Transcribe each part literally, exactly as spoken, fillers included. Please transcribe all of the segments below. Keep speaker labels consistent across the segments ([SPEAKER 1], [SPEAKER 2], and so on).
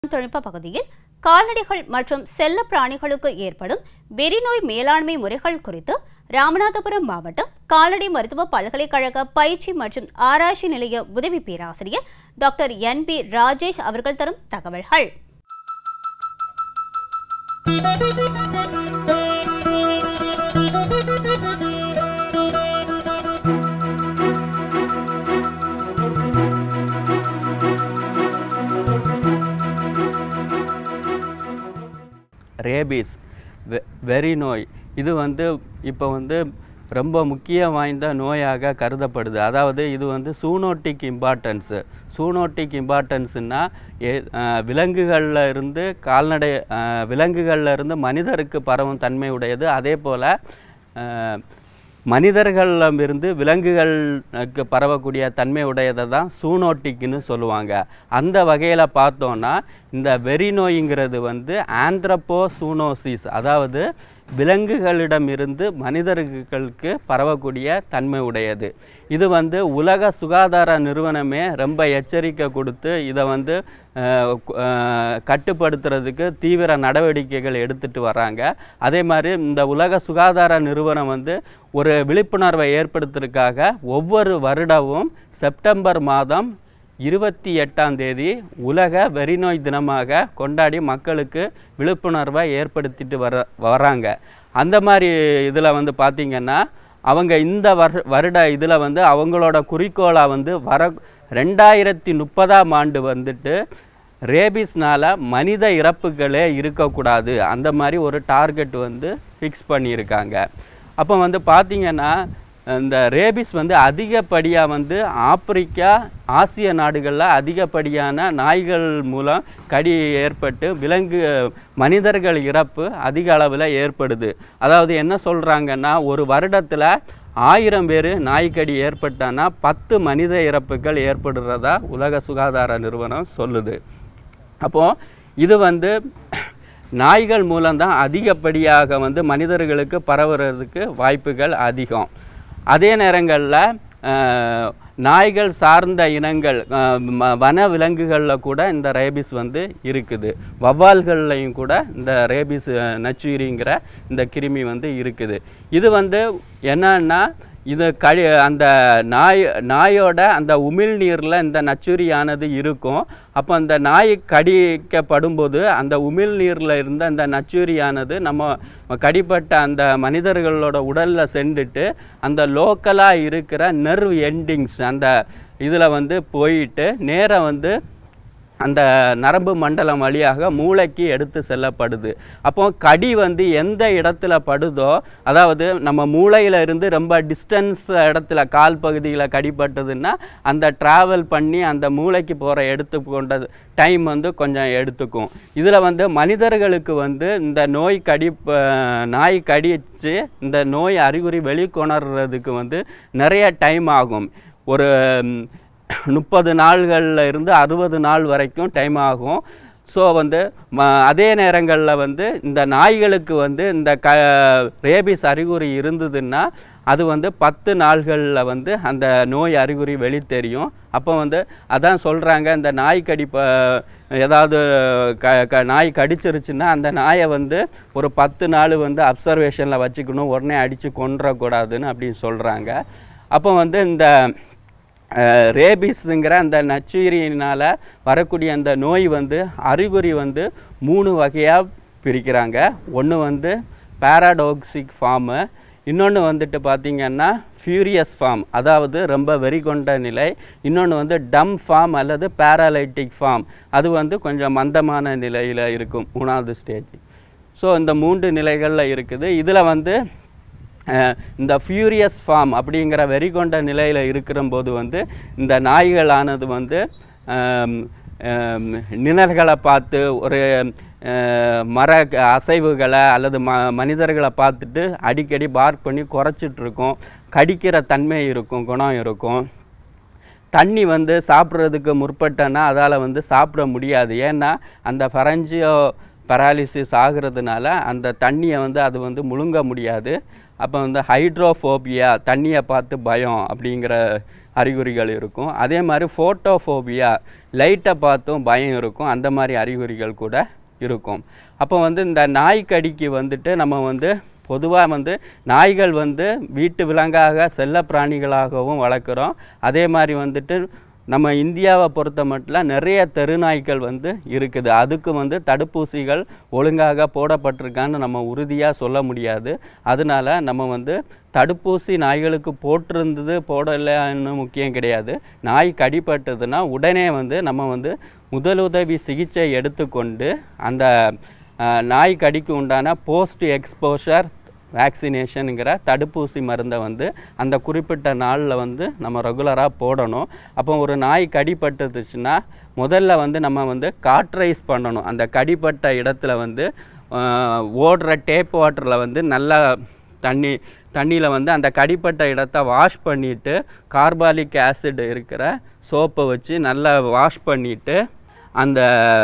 [SPEAKER 1] தொழில்நுட்ப பகுதியில் கால்நடைகள் மற்றும் செல்ல பிராணிகளுக்கு ஏற்படும் வெறிநோய் மேலாண்மை முறைகள் குறித்து ராமநாதபுரம் மாவட்டம் கால்நடை மருத்துவ பல்கலைக்கழக பயிற்சி மற்றும் ஆராய்ச்சி நிலைய உதவி பேராசிரியர் டாக்டர் என் பி ராஜேஷ் அவர்கள் தரும் தகவல்கள்.
[SPEAKER 2] ரேபீஸ் வெறி நோய் இது வந்து இப்போ வந்து ரொம்ப முக்கியம் வாய்ந்த நோயாக கருதப்படுது. அதாவது இது வந்து சூனோட்டிக் இம்பார்ட்டன்ஸு சூனோட்டிக் இம்பார்ட்டன்ஸுன்னா விலங்குகளில் இருந்து கால்நடை விலங்குகளில் இருந்து மனிதருக்கு பரவும் தன்மை உடையது. அதே போல் மனிதர்களிடமிருந்து விலங்குகளுக்கு பரவக்கூடிய தன்மை உடையதை தான் சூனோட்டிக்னு சொல்லுவாங்க. அந்த வகையில் பார்த்தோன்னா இந்த வெறி நோய்ங்கிறது வந்து ஆந்த்ரப்போசூனோசிஸ், அதாவது விலங்குகளிடமிருந்து மனிதர்களுக்கு பரவக்கூடிய தன்மை உடையது. இது வந்து உலக சுகாதார நிறுவனமே ரொம்ப எச்சரிக்கை கொடுத்து இதை வந்து கட்டுப்படுத்துறதுக்கு தீவிர நடவடிக்கைகள் எடுத்துகிட்டு வராங்க. அதே மாதிரி இந்த உலக சுகாதார நிறுவனம் வந்து ஒரு விழிப்புணர்வை ஏற்படுத்துறதுக்காக ஒவ்வொரு வருடமும் செப்டம்பர் மாதம் இருபத்தி எட்டாம் தேதி உலக வெறிநோய் தினமாக கொண்டாடி மக்களுக்கு விழிப்புணர்வை ஏற்படுத்திட்டு வர வராங்க. அந்த மாதிரி இதில் வந்து பார்த்திங்கன்னா அவங்க இந்த வரு வருட இதில் வந்து அவங்களோட குறிக்கோளாக வந்து வர ரெண்டாயிரத்தி முப்பதாம் ஆண்டு வந்துட்டு ரேபீஸ்னால் மனித இறப்புகளே இருக்கக்கூடாது, அந்த மாதிரி ஒரு டார்கெட் வந்து ஃபிக்ஸ் பண்ணியிருக்காங்க. அப்போ வந்து பார்த்திங்கன்னா இந்த ரேபீஸ் வந்து அதிகப்படியாக வந்து ஆப்பிரிக்கா ஆசிய நாடுகளில் அதிகப்படியான நாய்கள் மூலம் கடி ஏற்பட்டு விலங்கு மனிதர்கள் இறப்பு அதிக அளவில் ஏற்படுது. அதாவது என்ன சொல்கிறாங்கன்னா ஒரு வருடத்தில் ஆயிரம் பேர் நாய்க்கடி ஏற்பட்டானா பத்து மனித இறப்புகள் ஏற்படுறதா உலக சுகாதார நிறுவனம் சொல்லுது. அப்போது இது வந்து நாய்கள் மூலம்தான் அதிகப்படியாக வந்து மனிதர்களுக்கு பரவுறதுக்கு வாய்ப்புகள் அதிகம். அதே நேரங்களில் நாய்கள் சார்ந்த இனங்கள் வன விலங்குகளில் கூட இந்த ரேபீஸ் வந்து இருக்குது. வவ்வால்கள்லையும் கூட இந்த ரேபீஸ் நச்சுயிரிங்கிற இந்த கிருமி வந்து இருக்குது. இது வந்து என்னன்னா இது கழி அந்த நாய் நாயோட அந்த உமிழ்நீரில் இந்த நச்சுரியானது இருக்கும். அப்போ அந்த நாய் கடிக்கப்படும்போது அந்த உமிழ்நீரில் இருந்த அந்த நச்சுரியானது நம்ம கடிப்பட்ட அந்த மனிதர்களோட உடலில் சென்றுட்டு அந்த லோக்கலாக இருக்கிற நர்வ் எண்டிங்ஸ் அந்த இதில் வந்து போயிட்டு நேராக வந்து அந்த நரம்பு மண்டலம் வழியாக மூளைக்கு எடுத்து செல்லப்படுது. அப்போ கடி வந்து எந்த இடத்துல படுதோ, அதாவது நம்ம மூளையில் இருந்து ரொம்ப டிஸ்டன்ஸ் இடத்துல கால் பகுதியில் கடிப்பட்டதுன்னா அந்த ட்ராவல் பண்ணி அந்த மூளைக்கு போகிற எடுத்துக்கொண்டது டைம் வந்து கொஞ்சம் எடுத்துக்கும். இதில் வந்து மனிதர்களுக்கு வந்து இந்த நோய் கடி நாய் கடிச்சு இந்த நோய் அறிகுறி வெளிக்கொணர்றதுக்கு வந்து நிறைய டைம் ஆகும். ஒரு முப்பது நாள்களில் இருந்து அறுபது நாள் வரைக்கும் டைம் ஆகும். ஸோ வந்து ம அதே நேரங்களில் வந்து இந்த நாய்களுக்கு வந்து இந்த க ரேபீஸ் அறிகுறி இருந்ததுன்னா அது வந்து பத்து நாள்களில் வந்து அந்த நோய் அறிகுறி வெளி தெரியும். அப்போ வந்து அதான் சொல்கிறாங்க, இந்த நாய் கடிப்ப ஏதாவது க க நாய் கடிச்சிருச்சுன்னா அந்த நாயை வந்து ஒரு பத்து நாள் வந்து அப்சர்வேஷனில் வச்சுக்கணும், உடனே அடித்து கொன்றக்கூடாதுன்னு அப்படின்னு சொல்கிறாங்க. அப்போ வந்து இந்த ரேபீஸுங்கிற அந்த நச்சுயிரினால் வரக்கூடிய அந்த நோய் வந்து அறிகுறி வந்து மூணு வகையாக பிரிக்கிறாங்க. ஒன்று வந்து பேராடாக்சிக் ஃபார்மு, இன்னொன்று வந்துட்டு பார்த்திங்கன்னா ஃபியூரியஸ் ஃபார்ம், அதாவது ரொம்ப வெறிகொண்ட நிலை. இன்னொன்று வந்து டம் ஃபார்ம் அல்லது பேராலைட்டிக் ஃபார்ம், அது வந்து கொஞ்சம் மந்தமான நிலையில் இருக்கும், மூணாவது ஸ்டேஜ். ஸோ இந்த மூன்று நிலைகளில் இருக்குது. இதில் வந்து இந்த ஃபியூரியஸ் ஃபார்ம் அப்படிங்கிற வெறிகொண்ட நிலையில் இருக்கிறம்போது வந்து இந்த நாய்களானது வந்து நிழல்களை பார்த்து ஒரு மர அசைவுகளை அல்லது ம மனிதர்களை பார்த்துட்டு அடிக்கடி பார்க் பண்ணி குறைச்சிட்ருக்கும், கடிக்கிற தன்மை இருக்கும், குணம் இருக்கும். தண்ணி வந்து சாப்பிட்றதுக்கு முற்பட்டனா அதால் வந்து சாப்பிட முடியாது, ஏன்னா அந்த ஃபரஞ்சியோ பேராலிசிஸ் ஆகிறதுனால அந்த தண்ணியை வந்து அது வந்து முழுங்க முடியாது. அப்போ வந்து ஹைட்ரோஃபோபியா, தண்ணியை பார்த்து பயம் அப்படிங்கிற அறிகுறிகள் இருக்கும். அதே மாதிரி ஃபோட்டோஃபோபியா, லைட்டை பார்த்தும் பயம் இருக்கும், அந்த மாதிரி அறிகுறிகள் கூட இருக்கும். அப்போ வந்து இந்த நாய் கடிக்கு வந்துட்டு நம்ம வந்து பொதுவாக வந்து நாய்கள் வந்து வீட்டு விலங்காக செல்ல பிராணிகளாகவும் வளர்க்குறோம். அதே மாதிரி வந்துட்டு நம்ம இந்தியாவை பொறுத்த மட்டும் நிறைய தெருநாய்கள் வந்து இருக்குது. அதுக்கு வந்து தடுப்பூசிகள் ஒழுங்காக போடப்பட்டிருக்கான்னு நம்ம உறுதியாக சொல்ல முடியாது. அதனால நம்ம வந்து தடுப்பூசி நாய்களுக்கு போட்டிருந்தது போடலைன்னு முக்கியம் கிடையாது. நாய் கடிப்பட்டதுன்னா உடனே வந்து நம்ம வந்து முதலுதவி சிகிச்சை எடுத்துக்கொண்டு அந்த நாய் கடிக்கு உண்டான போஸ்ட் எக்ஸ்போஷர் வேக்சினேஷனுங்கிற தடுப்பூசி மருந்தை வந்து அந்த குறிப்பிட்ட நாளில் வந்து நம்ம ரெகுலராக போடணும். அப்போ ஒரு நாய் கடிப்பட்டுச்சுன்னா முதல்ல வந்து நம்ம வந்து காட்ரைஸ் பண்ணணும். அந்த கடிப்பட்ட இடத்துல வந்து ஓடுற டேப் வாட்டரில் வந்து நல்லா தண்ணி தண்ணியில் வந்து அந்த கடிப்பட்ட இடத்த வாஷ் பண்ணிவிட்டு கார்பாலிக் ஆசிட் இருக்கிற சோப்பை வச்சு நல்லா வாஷ் பண்ணிவிட்டு அந்த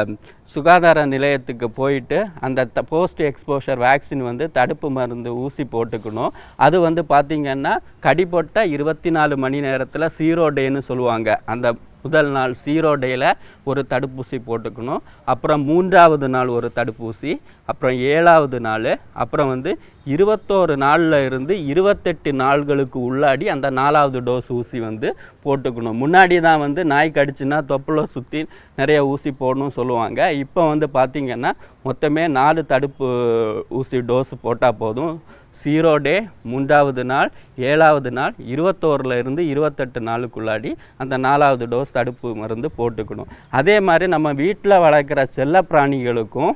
[SPEAKER 2] சுகாதார நிலையத்துக்கு போயிட்டு அந்த த போஸ்ட் எக்ஸ்போஷர் வேக்சின் வந்து தடுப்பு மருந்து ஊசி போட்டுக்கணும். அது வந்து பார்த்திங்கன்னா கடிப்பட்ட இருபத்தி நாலு மணி நேரத்தில் ஜீரோ டேன்னு சொல்லுவாங்க. அந்த முதல் நாள் ஜீரோ டேயில் ஒரு தடுப்பூசி போட்டுக்கணும். அப்புறம் மூன்றாவது நாள் ஒரு தடுப்பூசி, அப்புறம் ஏழாவது நாள், அப்புறம் வந்து இருபத்தோரு நாளில் இருந்து இருபத்தெட்டு நாள்களுக்கு உள்ளாடி அந்த நாலாவது டோஸ் ஊசி வந்து போட்டுக்கணும். முன்னாடி தான் வந்து நாய் கடிச்சுன்னா தொப்புளை சுற்றி நிறைய ஊசி போடணும்னு சொல்லுவாங்க. இப்போ வந்து பார்த்திங்கன்னா மொத்தமே நாலு தடுப்பு ஊசி டோஸ் போட்டால் போதும். ஜீரோ டே, மூன்றாவது நாள், ஏழாவது நாள், இருபத்தோரில் இருந்து இருபத்தெட்டு நாளுக்குள்ளாடி அந்த நாலாவது டோஸ் தடுப்பு மருந்து போட்டுக்கணும். அதே மாதிரி நம்ம வீட்டில் வளர்க்குற செல்ல பிராணிகளுக்கும்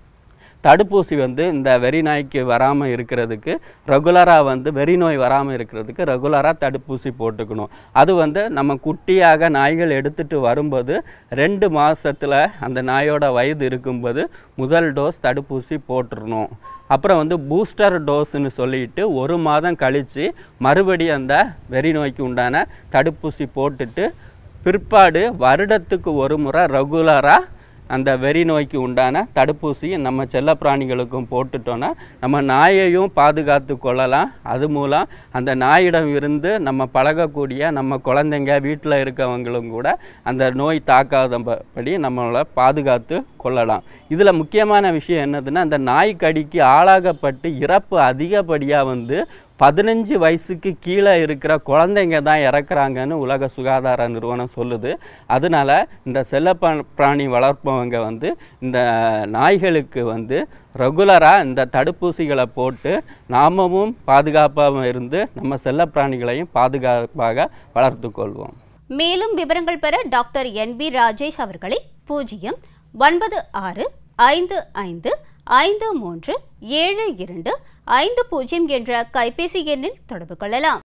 [SPEAKER 2] தடுப்பூசி வந்து இந்த வெறி நாய்க்கு வராமல் இருக்கிறதுக்கு ரெகுலராக வந்து வெறி நோய் வராமல் இருக்கிறதுக்கு ரெகுலராக தடுப்பூசி போட்டுக்கணும். அது வந்து நம்ம குட்டியாக நாய்கள் எடுத்துகிட்டு வரும்போது ரெண்டு மாதத்தில் அந்த நாயோட வயது இருக்கும்போது முதல் டோஸ் தடுப்பூசி போட்டுடணும். அப்புறம் வந்து பூஸ்டர் டோஸ்ன்னு சொல்லிட்டு ஒரு மாதம் கழித்து மறுபடியும் அந்த வெறி நோய்க்கு உண்டான தடுப்பூசி போட்டுட்டு பிற்பாடு வருடத்துக்கு ஒரு முறை ரெகுலராக அந்த வெறி நோய்க்கு உண்டான தடுப்பூசி நம்ம செல்ல பிராணிகளுக்கும் போட்டுட்டோன்னா நம்ம நாயையும் பாதுகாத்து கொள்ளலாம். அது மூலம் அந்த நாயிடம் இருந்து நம்ம பழகக்கூடிய நம்ம குழந்தைங்க வீட்டில் இருக்கவங்களும் கூட அந்த நோய் தாக்காதபடி நம்மளை பாதுகாத்து கொள்ளலாம். இதில் முக்கியமான விஷயம் என்னதுன்னா, அந்த நாய் கடிக்கு ஆளாகப்பட்டு இறப்பு அதிகப்படியாக வந்து பதினஞ்சு வயசுக்கு கீழே இருக்கிற குழந்தைங்க தான் இறக்குறாங்கன்னு உலக சுகாதார நிறுவனம் சொல்லுது. அதனால இந்த செல்ல பிராணி வளர்ப்பவங்க வந்து இந்த நாய்களுக்கு வந்து ரெகுலராக இந்த தடுப்பூசிகளை போட்டு நாமவும் பாதுகாப்பாக இருந்து நம்ம செல்ல பிராணிகளையும் பாதுகாப்பாக வளர்த்து கொள்வோம்.
[SPEAKER 1] மேலும் விவரங்கள் பெற டாக்டர் என் பி ராஜேஷ் அவர்களை பூஜ்ஜியம் ஒன்பது ஆறு ஐந்து ஐந்து ஐந்து மூன்று ஏழு இரண்டு ஐந்து பூஜ்ஜியம் என்ற கைபேசி எண்ணில் தொடர்பு கொள்ளலாம்.